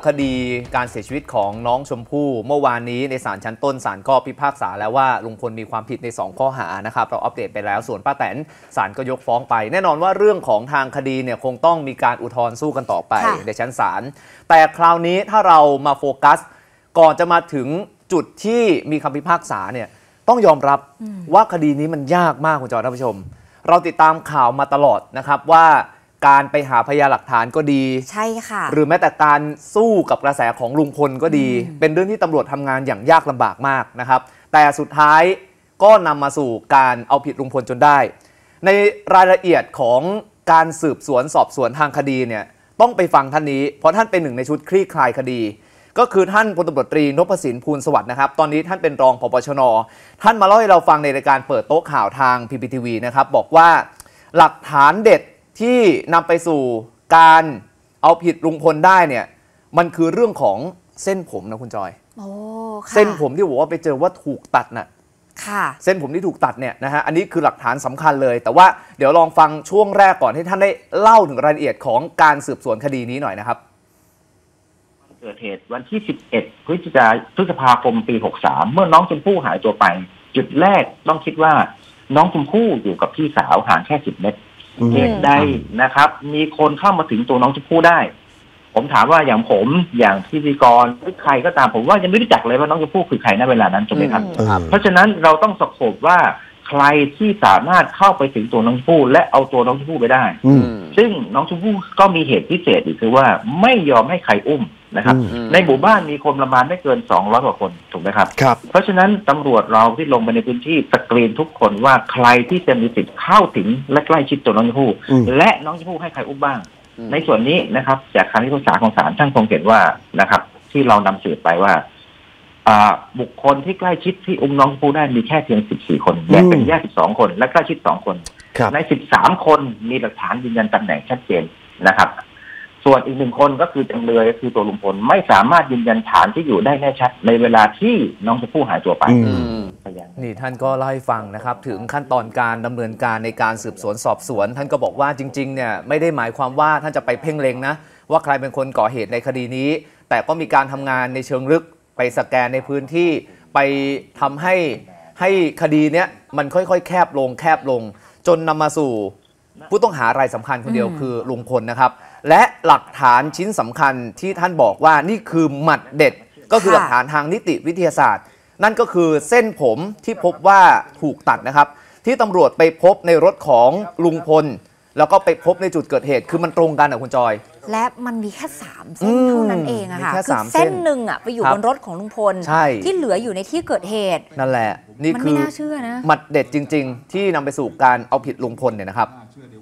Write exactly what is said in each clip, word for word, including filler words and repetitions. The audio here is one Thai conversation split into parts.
คดีการเสียชีวิตของน้องชมพู่เมื่อวานนี้ในศาลชั้นต้นศาลก็พิพากษาแล้วว่าลุงพลมีความผิดในสองข้อหานะครับเราอัปเดตไปแล้วส่วนป้าแตนศาลก็ยกฟ้องไปแน่นอนว่าเรื่องของทางคดีเนี่ยคงต้องมีการอุทธรณ์สู้กันต่อไปในชั้นศาลแต่คราวนี้ถ้าเรามาโฟกัสก่อนจะมาถึงจุดที่มีคำพิพากษาเนี่ยต้องยอมรับว่าคดีนี้มันยากมากคุณจอยท่านผู้ชมเราติดตามข่าวมาตลอดนะครับว่าการไปหาพยานหลักฐานก็ดีใช่ค่ะหรือแม้แต่การสู้กับกระแสของลุงพลก็ดีเป็นเรื่องที่ตำรวจทำงานอย่างยากลำบากมากนะครับแต่สุดท้ายก็นำมาสู่การเอาผิดลุงพลจนได้ในรายละเอียดของการสืบสวนสอบสวนทางคดีเนี่ยต้องไปฟังท่านนี้เพราะท่านเป็นหนึ่งในชุดคลี่คลายคดีก็คือท่านพลตำรวจตรีนพสินพูลสวัสดิ์นะครับตอนนี้ท่านเป็นรองผบ.ชน.ท่านมาเล่าให้เราฟังในรายการเปิดโต๊ะข่าวทาง พี พี ที วี นะครับบอกว่าหลักฐานเด็ดที่นำไปสู่การเอาผิดลุงพลได้เนี่ยมันคือเรื่องของเส้นผมนะคุณจอยโอ้ค่ะเส้นผมที่บอกว่าไปเจอว่าถูกตัดน่ะค่ะเส้นผมที่ถูกตัดเนี่ยนะฮะอันนี้คือหลักฐานสำคัญเลยแต่ว่าเดี๋ยวลองฟังช่วงแรกก่อนให้ท่านได้เล่าถึงรายละเอียดของการสืบสวนคดีนี้หน่อยนะครับเกิดเหตุวันที่สิบเอ็ดพฤษภาคมปีหกสามเมื่อน้องชมพู่หายตัวไปจุดแรกต้องคิดว่าน้องชมพู่อยู่กับพี่สาวห่างแค่สิบเมตรเหตุใดนะครับมีคนเข้ามาถึงตัวน้องชมพู่ได้ผมถามว่าอย่างผมอย่างพิธีกรหรือใครก็ตามผมว่ายังไม่รู้จักเลยว่าน้องชมพู่คือใครณเวลานั้นถูกไหมครับเพราะฉะนั้นเราต้องสอบว่าใครที่สามารถเข้าไปถึงตัวน้องชมพู่และเอาตัวน้องชมพู่ไปได้ซึ่งน้องชมพู่ก็มีเหตุพิเศษอีกคือว่าไม่ยอมให้ใครอุ้มนะครับในหมู่บ้านมีคนประมาณไม่เกินสองร้อยกว่าคนถูกไหมครับเพราะฉะนั้นตำรวจเราที่ลงไปในพื้นที่สกรีนทุกคนว่าใครที่จะมีสิทธิ์เข้าถึงและใกล้ชิดตัวน้องชมพู่และน้องชมพู่ให้ใครอุ้มบ้างในส่วนนี้นะครับจากคำพิพากษาของศาลท่านคงเห็นว่านะครับที่เรานำสืบไปว่าบุคคลที่ใกล้ชิดที่อุ้มน้องชมพู่ได้มีแค่เพียงสิบสี่คนแยกเป็นญาติสิบสองคนและใกล้ชิดสองคนในสิบสามคนมีหลักฐานยืนยันตำแหน่งชัดเจนนะครับส่วนอีกหนึ่งคนก็คือจำเลยก็คือตัวลุงพลไม่สามารถยืนยันฐานที่อยู่ได้แน่ชัดในเวลาที่น้องชมพู่หายตัวไปนี่ท่านก็เล่าให้ฟังนะครับถึงขั้นตอนการดำเนินการในการสืบสวนสอบสวนท่านก็บอกว่าจริงๆเนี่ยไม่ได้หมายความว่าท่านจะไปเพ่งเล็งนะว่าใครเป็นคนก่อเหตุในคดีนี้แต่ก็มีการทำงานในเชิงลึกไปสแกนในพื้นที่ไปทำให้ให้คดีเนี้ยมันค่อยๆแคบลงแคบลงจนนำมาสู่ผู้ต้องหารายสำคัญคนเดียวคือลุงพลนะครับและหลักฐานชิ้นสำคัญที่ท่านบอกว่านี่คือหมัดเด็ดก็คือหลักฐานทางนิติวิทยาศาสตร์นั่นก็คือเส้นผมที่พบว่าถูกตัดนะครับที่ตำรวจไปพบในรถของลุงพลแล้วก็ไปพบในจุดเกิดเหตุคือมันตรงกันอ่ะคุณจอยและมันมีแค่สามเส้นเท่านั้นเองอะค่ะคือเส้นหนึ่งอะไปอยู่บนรถของลุงพลที่เหลืออยู่ในที่เกิดเหตุนั่นแหละนี่คือหมัดเด็ดจริงๆที่นำไปสู่การเอาผิดลุงพลเนี่ยนะครับ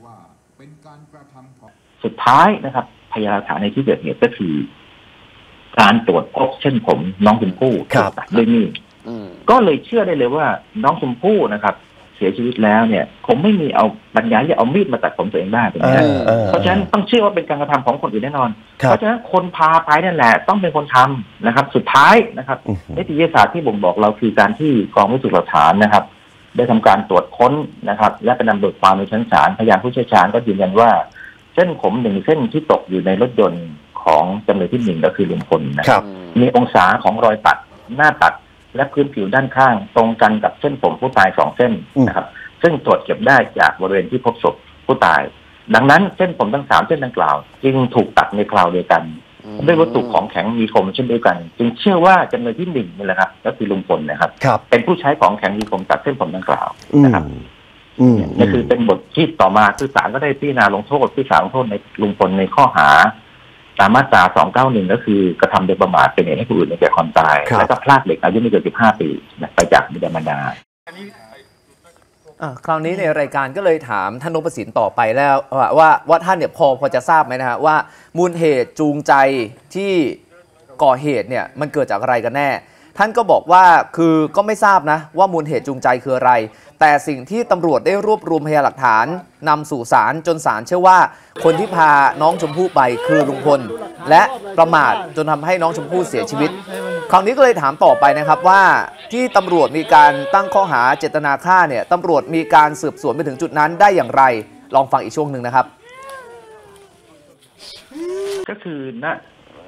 สุดท้ายนะครับพยานหลักฐานในที่เกิดเหตุก็คือการตรวจพบเส้นผมน้องชมพู่ตัดด้วยมีดก็เลยเชื่อได้เลยว่าน้องชมพู่นะครับเสียชีวิตแล้วเนี่ยผมไม่มีเอาปัญญาที่เอามีดมาตัดผมตัวเองได้ถูกไหมเพราะฉะนั้นต้องเชื่อว่าเป็นการกระทำของคนอื่นแน่นอนเพราะฉะนั้นคนพาไปนั่นแหละต้องเป็นคนทำนะครับสุดท้ายนะครับนิติวิทยาศาสตร์ที่บ่งบอกเราคือการที่กองพิสูจน์หลักฐานนะครับได้ทำการตรวจค้นนะครับและไปนำเบิกความในชั้นศาลพยานผู้เชี่ยวชาญก็ยืนยันว่าเส้นผมหนึ่งเส้นที่ตกอยู่ในรถยนต์ของจำเลยที่หนึ่งก็คือลุงพลนะครับมีองศาของรอยตัดหน้าตัดและพื้นผิวด้านข้างตรงกันกับเส้นผมผู้ตายสองเส้นนะครับซึ่งตรวจเก็บได้จากบริเวณที่พบศพผู้ตายดังนั้นเส้นผมทั้งสามเส้นดังกล่าวจึงถูกตัดในคราวเดียวกันด้วยวัตถุของแข็งมีคมเช่นเดียวกันจึงเชื่อว่าจำเลยที่หนึ่งนี่แหละครับก็คือลุงพลนะครับเป็นผู้ใช้ของแข็งมีคมตัดเส้นผมดังกล่าวนะครับนี่คือเป็นบทที่ต่อมาคือศาลก็ได้พิจารณาลงโทษที่ศาลลงโทษในลุงพลในข้อหาตามมาตราสองเก้าหนึ่งก็คือกระทำโดยประมาทเป็นเหตุให้ผู้อื่นถึงแก่ความตายและก็พรากเด็กอายุไม่เกินสิบห้าปีไปจากบิดามารดาคราวนี้ในรายการก็เลยถามท่านนพสินต่อไปแล้วว่าว่าท่านเนี่ยพอพอจะทราบไหมนะฮะว่ามูลเหตุจูงใจที่ก่อเหตุเนี่ยมันเกิดจากอะไรกันแน่ท่านก็บอกว่าคือก็ไม่ทราบนะว่ามูลเหตุจูงใจคืออะไรแต่สิ่งที่ตำรวจได้รวบรวมพยานหลักฐานนำสู่ศาลจนศาลเชื่อว่าคนที่พาน้องชมพู่ไปคือลุงพลและประมาทจนทำให้น้องชมพู่เสียชีวิตคราวนี้ก็เลยถามต่อไปนะครับว่าที่ตำรวจมีการตั้งข้อหาเจตนาฆ่าเนี่ยตำรวจมีการสืบสวนไปถึงจุดนั้นได้อย่างไรลองฟังอีกช่วงหนึ่งนะครับก็คือณ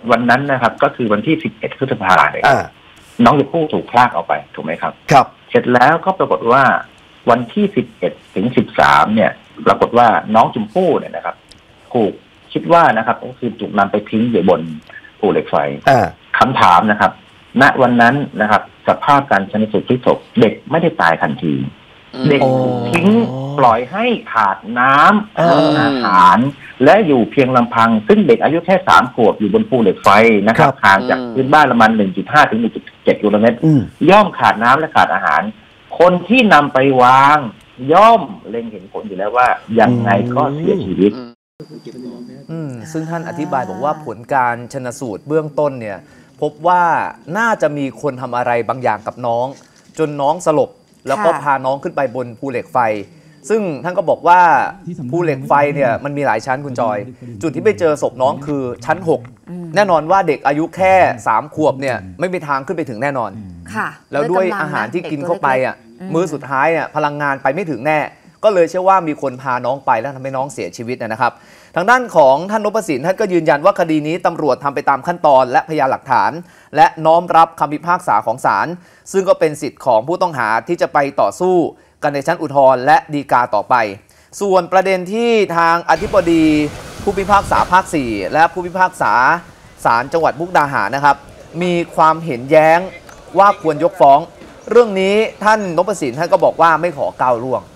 วันนั้นนะครับก็คือวันที่สิบเอ็ดพฤษภาเนี่ยน้องชมพู่ถูกพรากออกไปถูกไหมครับครับเสร็จแล้วก็ปรากฏว่าวันที่สิบเอ็ดถึงสิบสามเนี่ย ปรากฏว่าน้องชมพู่เนี่ยนะครับถูกคิดว่านะครับก็คือถูกนำไปทิ้งอยู่บนภูเหล็กไฟคำถามนะครับ ณวันนั้นนะครับสภาพการชันสูตรพลิกศพเด็กไม่ได้ตายทันทีเด็กทิ้งปล่อยให้ขาดน้ำอาหารและอยู่เพียงลำพังซึ่งเด็กอายุแค่สามขวบอยู่บนภูเหล็กไฟนะครับห่างจากพื้นบ้านประมาณ หนึ่งจุดห้า ถึง หนึ่งจุดเจ็ด กิโลเมตรย่อมขาดน้ำและขาดอาหารคนที่นำไปวางย่อมเล็งเห็นผลอยู่แล้วว่ายังไงก็เสียชีวิตอืมซึ่งท่านอธิบายบอกว่าผลการชันสูตรเบื้องต้นเนี่ยพบว่าน่าจะมีคนทำอะไรบางอย่างกับน้องจนน้องสลบแล้วก็พาน้องขึ้นไปบนภูเหล็กไฟซึ่งท่านก็บอกว่าภูเหล็กไฟเนี่ยมันมีหลายชั้นคุณจอยจุดที่ไปเจอศพน้องคือชั้นหกแน่นอนว่าเด็กอายุแค่สามขวบเนี่ยไม่มีทางขึ้นไปถึงแน่นอนค่ะแล้วด้วยอาหารที่กินเข้าไปอ่ะมื้อสุดท้ายอ่ะพลังงานไปไม่ถึงแน่ก็เลยเชื่อว่ามีคนพาน้องไปแล้วทำให้น้องเสียชีวิตนะครับทางด้านของท่านนพสินท่านก็ยืนยันว่าคดีนี้ตำรวจทำไปตามขั้นตอนและพยานหลักฐานและน้อมรับคำพิพากษาของศาลซึ่งก็เป็นสิทธิ์ของผู้ต้องหาที่จะไปต่อสู้กันในชั้นอุทธรณ์และฎีกาต่อไปส่วนประเด็นที่ทางอธิบดีผู้พิพากษาภาคสี่และผู้พิพากษาศาลจังหวัดมุกดาหารนะครับมีความเห็นแย้งว่าควรยกฟ้องเรื่องนี้ท่านนพสินท่านก็บอกว่าไม่ขอก้าวล่วง